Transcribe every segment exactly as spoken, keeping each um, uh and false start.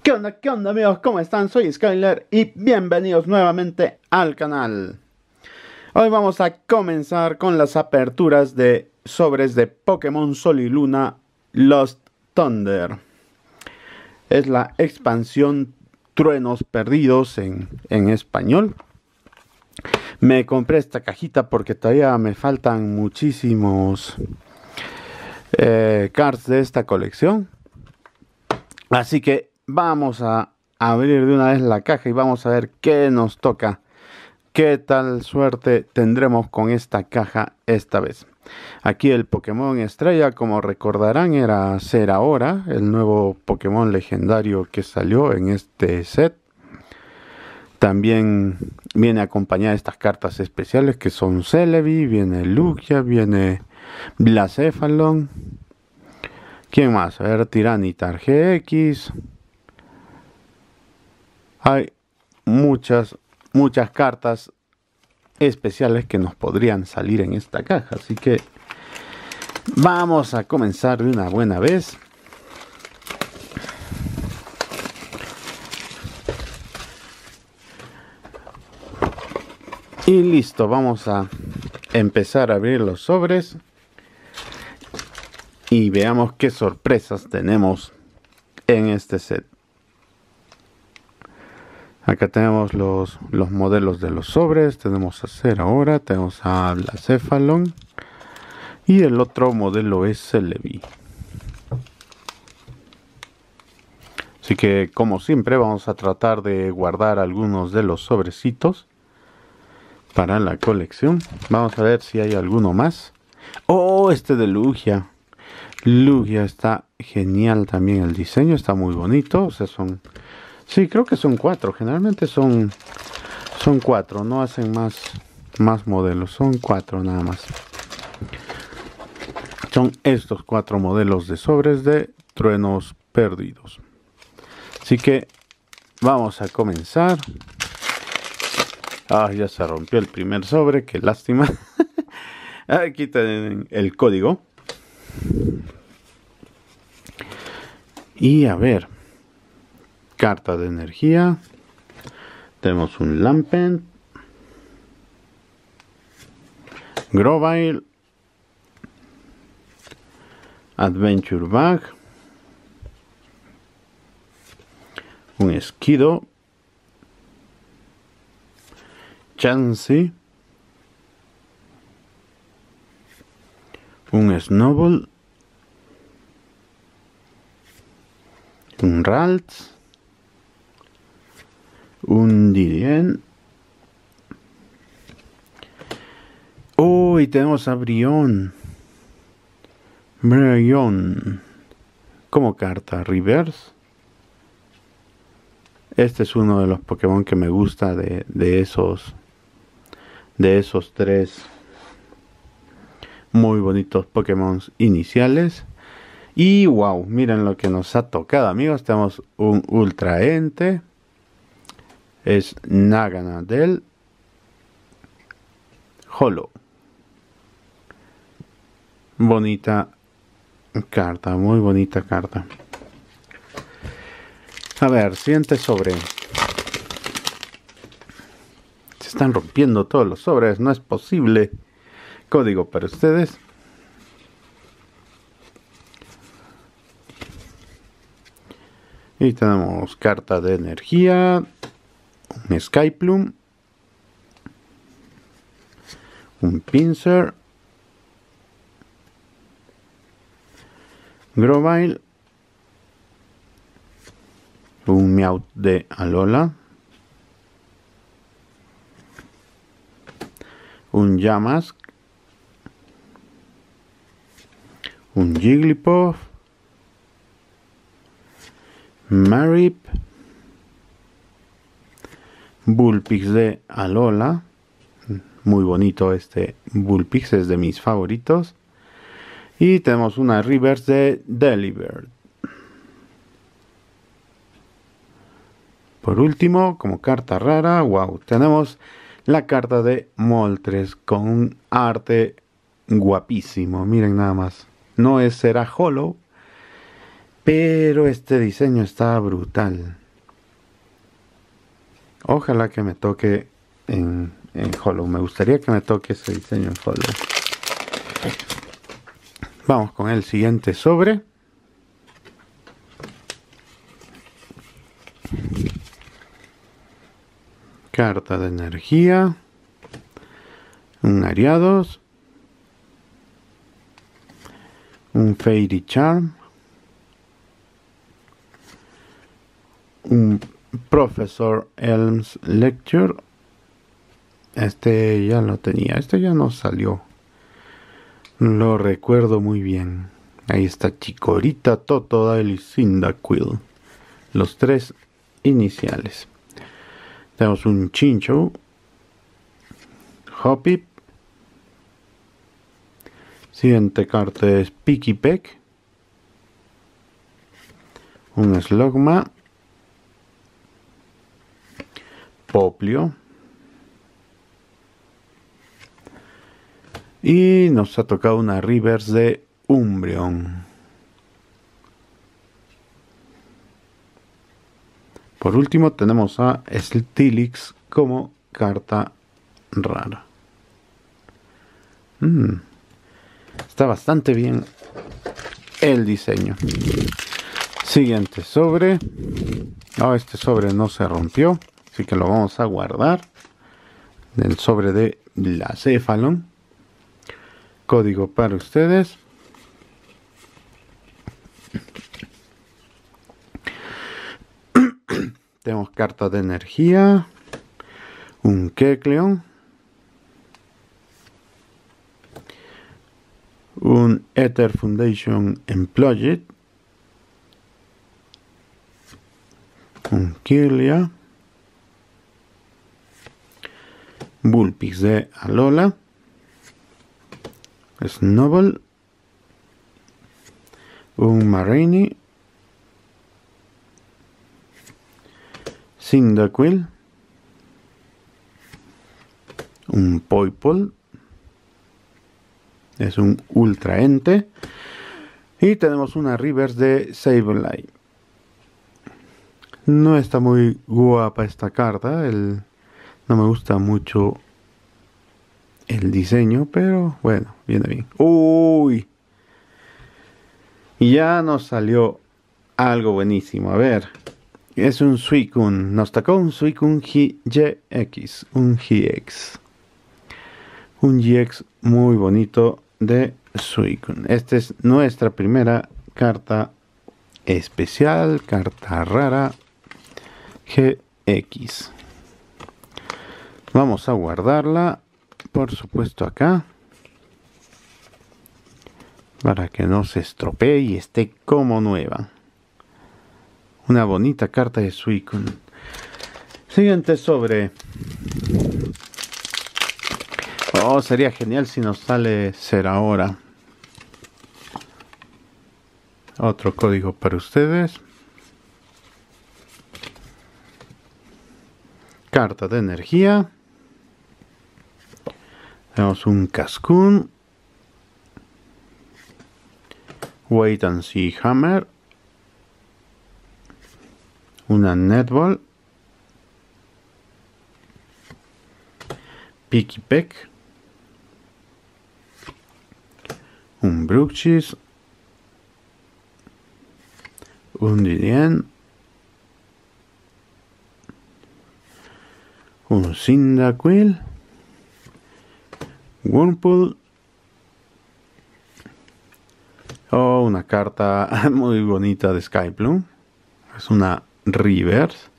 ¿Qué onda, qué onda amigos? ¿Cómo están? Soy Skyler y bienvenidos nuevamente al canal. Hoy vamos a comenzar con las aperturas de sobres de Pokémon Sol y Luna Lost Thunder. Es la expansión Truenos Perdidos en, en español. Me compré esta cajita porque todavía me faltan muchísimos eh, cards de esta colección. Así que vamos a abrir de una vez la caja y vamos a ver qué nos toca. Qué tal suerte tendremos con esta caja esta vez. Aquí el Pokémon estrella, como recordarán, era Zeraora, el nuevo Pokémon legendario que salió en este set. También viene acompañada de estas cartas especiales que son Celebi, viene Lugia, viene Blacephalon. ¿Quién más? A ver, Tiranitar G X. Hay muchas, muchas cartas especiales que nos podrían salir en esta caja. Así que vamos a comenzar de una buena vez. Y listo, vamos a empezar a abrir los sobres. Y veamos qué sorpresas tenemos en este set. Acá tenemos los, los modelos de los sobres. Tenemos a Zeraora, tenemos a Blacephalon. Y el otro modelo es Celebi. Así que, como siempre, vamos a tratar de guardar algunos de los sobrecitos para la colección. Vamos a ver si hay alguno más. ¡Oh! Este de Lugia. Lugia está genial también. El diseño está muy bonito. O sea, son... Sí, creo que son cuatro. Generalmente son, son cuatro. No hacen más, más modelos. Son cuatro nada más. Son estos cuatro modelos de sobres de Truenos Perdidos. Así que vamos a comenzar. Ah, ya se rompió el primer sobre. Qué lástima. Aquí tienen el código. Y a ver. Carta de energía. Tenemos un Lampent. Grovyle. Adventure Bag. Un Esquido. Chansey. Un Snowball. Un Ralts. Un Didien. Oh, y tenemos a Brion. Brion. Como carta reverse. Este es uno de los Pokémon que me gusta de, de esos. De esos tres. Muy bonitos Pokémon iniciales. Y wow, miren lo que nos ha tocado, amigos. Tenemos un Ultra Ente. Es Naganadel Holo. Bonita carta, muy bonita carta. A ver, siguiente sobre. Se están rompiendo todos los sobres, no es posible. Código para ustedes. Y tenemos carta de energía. Un Skyplum, un Pinsir, Grovyle, un Meowth de Alola, un Yamask, un Jigglypuff, Marip, Bullpix de Alola. Muy bonito este Bullpix, es de mis favoritos. Y tenemos una reverse de Delibird. Por último, como carta rara, wow, tenemos la carta de Moltres con un arte guapísimo. Miren nada más. No es será Holo, Pero este diseño está brutal. Ojalá que me toque en, en Hollow. Me gustaría que me toque ese diseño en Hollow. Vamos con el siguiente sobre. Carta de energía. Un Ariados. Un Fairy Charm. Un Professor Elm's Lecture. Este ya lo tenía. Este ya no salió. Lo recuerdo muy bien. Ahí está Chikorita, Totodile y Cyndaquil. Los tres iniciales. Tenemos un Chinchou. Hoppip. Siguiente carta es Pikipek. Un Slugma. Poplio. Y nos ha tocado una reverse de Umbreon. Por último tenemos a Steelix como carta rara. Mm. Está bastante bien el diseño. Siguiente sobre. Oh, este sobre no se rompió, así que lo vamos a guardar. Del sobre de la Cefalon. Código para ustedes. Tenemos carta de energía. Un Kecleon. Un Ether Foundation Employed. Un Kirlia. Bullpix de Alola. Snubble. Un Mareini. Cyndaquil. Un Poipole. Es un Ultra Ente. Y tenemos una reverse de Sableye. No está muy guapa esta carta. El, no me gusta mucho el diseño, pero bueno, viene bien. Uy. Y ya nos salió algo buenísimo. A ver. Es un Suicune. Nos tocó un Suicune G X. Un G X. Un G X muy bonito de Suicune. Esta es nuestra primera carta especial. Carta rara. G X. Vamos a guardarla. Por supuesto acá. Para que no se estropee y esté como nueva. Una bonita carta de Suicune. Siguiente sobre. Oh, sería genial si nos sale Zeraora. Otro código para ustedes. Carta de energía. Tenemos un Cascoon. Wait and See Hammer. Una Netball. Pikipek. Un Bruxish. Un Didien. Un Cyndaquil. Wurmple. Oh, una carta muy bonita de Skybloom. Es una reverse.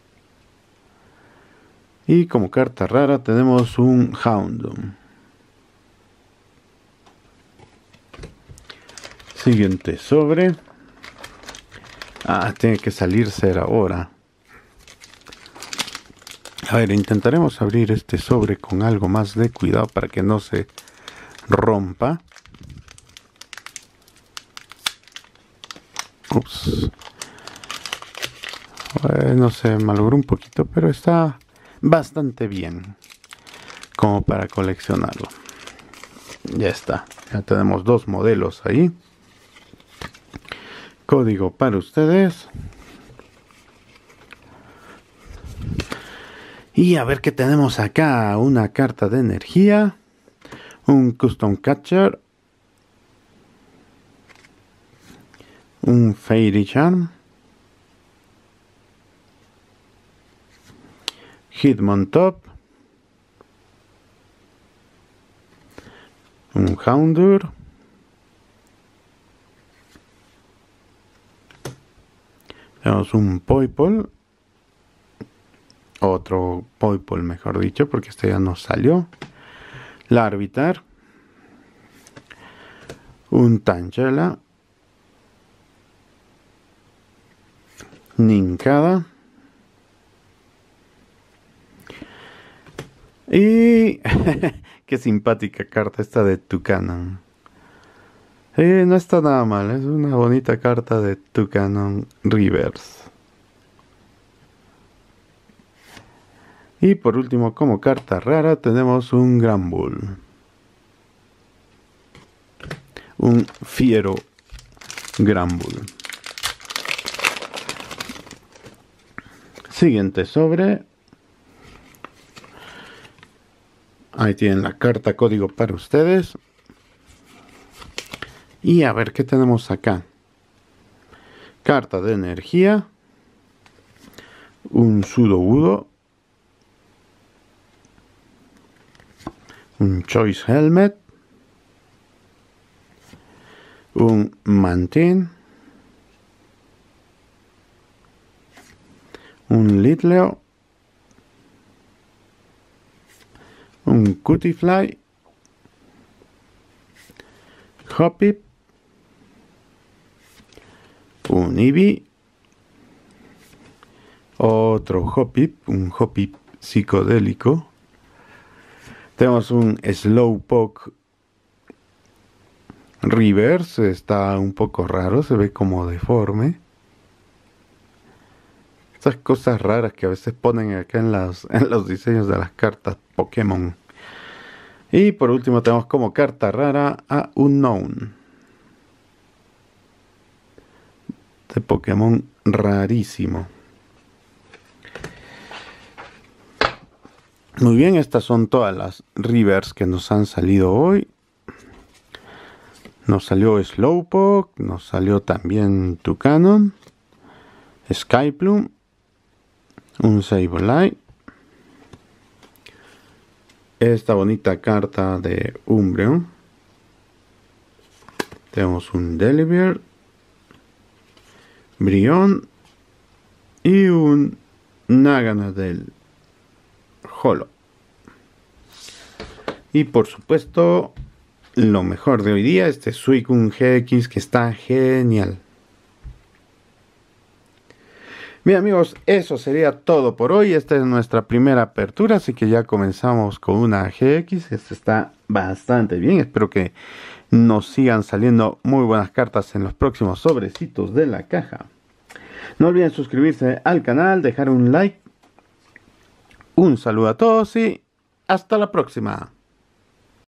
Y como carta rara tenemos un Houndoom. Siguiente sobre. Ah, tiene que salir Zeraora. A ver, intentaremos abrir este sobre con algo más de cuidado para que no se rompa. Ups. Bueno, se malogró un poquito, pero está bastante bien como para coleccionarlo. Ya está. Ya tenemos dos modelos ahí. código para ustedes. Y a ver qué tenemos acá. Una carta de energía. Un Custom Catcher. Un Fairy Charm. Hitmontop. Un Houndour. Tenemos un Poipole. Otro Poipole, mejor dicho, porque este ya nos salió. Larvitar. Un Tangela. Nincada. Y qué simpática carta esta de Toucannon. Eh, no está nada mal, es una bonita carta de Toucannon Reverse. Y por último, como carta rara, tenemos un Granbull. Un fiero Granbull. Siguiente sobre. Ahí tienen la carta código para ustedes. Y a ver qué tenemos acá. Carta de energía. Un Sudowoodo. Un Choice Helmet. Un Mantine. Un Litleo. Un Cutiefly. Hoppip. Un Eevee. Otro Hoppip, un Hoppip psicodélico. Tenemos un Slowpoke Reverse, está un poco raro, se ve como deforme. Esas cosas raras que a veces ponen acá en, las, en los diseños de las cartas Pokémon. Y por último tenemos como carta rara a Unknown. De Pokémon rarísimo. Muy bien, estas son todas las Reverse que nos han salido hoy. Nos salió Slowpoke, nos salió también Toucannon, Skyplume, un Sableye, esta bonita carta de Umbreon, tenemos un Delibird, Brionne y un Naganadel Holo. Y por supuesto, lo mejor de hoy día, este Suicune G X que está genial. Bien amigos, eso sería todo por hoy. Esta es nuestra primera apertura, así que ya comenzamos con una G X. Esta está bastante bien, espero que nos sigan saliendo muy buenas cartas en los próximos sobrecitos de la caja. No olviden suscribirse al canal, dejar un like. Un saludo a todos y hasta la próxima.